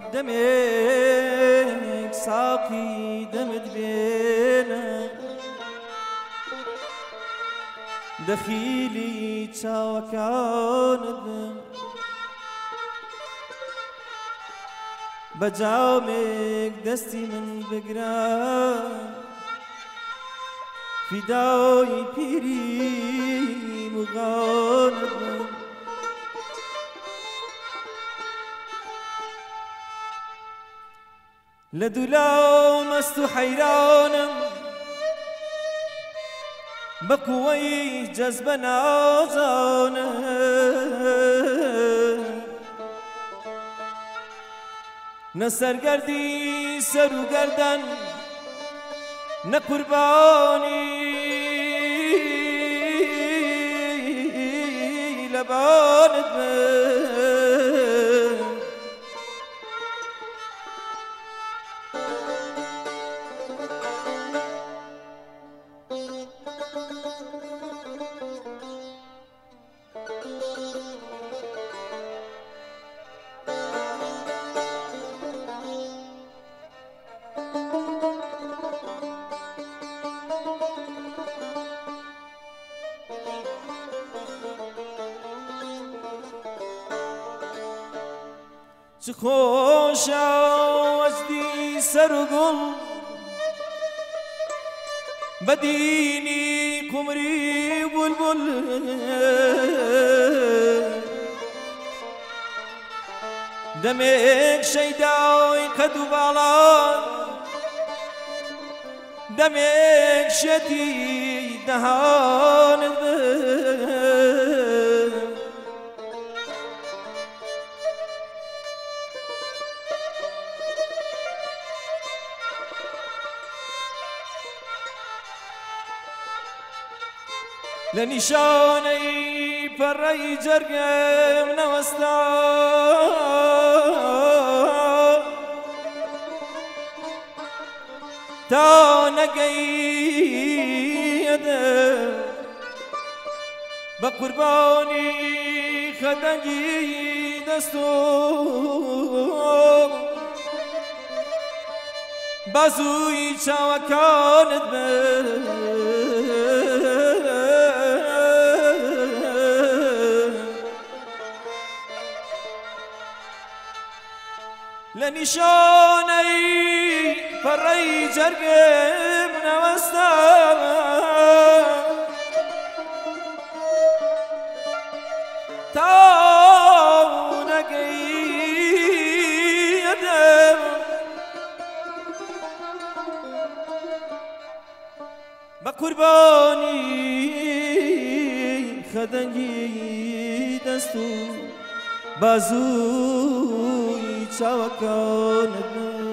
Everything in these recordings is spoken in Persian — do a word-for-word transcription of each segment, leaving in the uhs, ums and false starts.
دمك ساقي دمت بينا دخيلي تشاوكان بجاومك دستي من بقران فداي بيري مغاند لدولا مستو حيرانم بقوي جذب نازانم نسرگردی سر و گردن نه قربانی لبانت من چه خوش وجدی سر و گل بدینی قمری بلبل دمک شیدای قد و بالا دمک شدی دهانت لنشاني بري جرقم نوستا تا نقيد بقرباني خدنجي دستو بازوي شاوكانت بل لنشاني فري جرقم نوستا تاو نقيدم بقرباني خدنجي دستو بازوی چاوکانت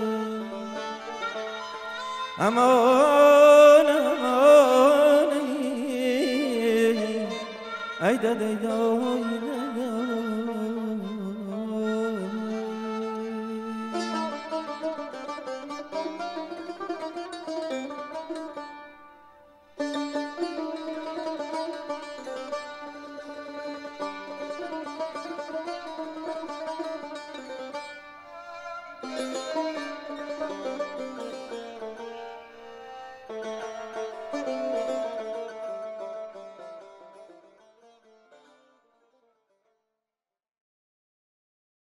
امان امان ای داد ای داد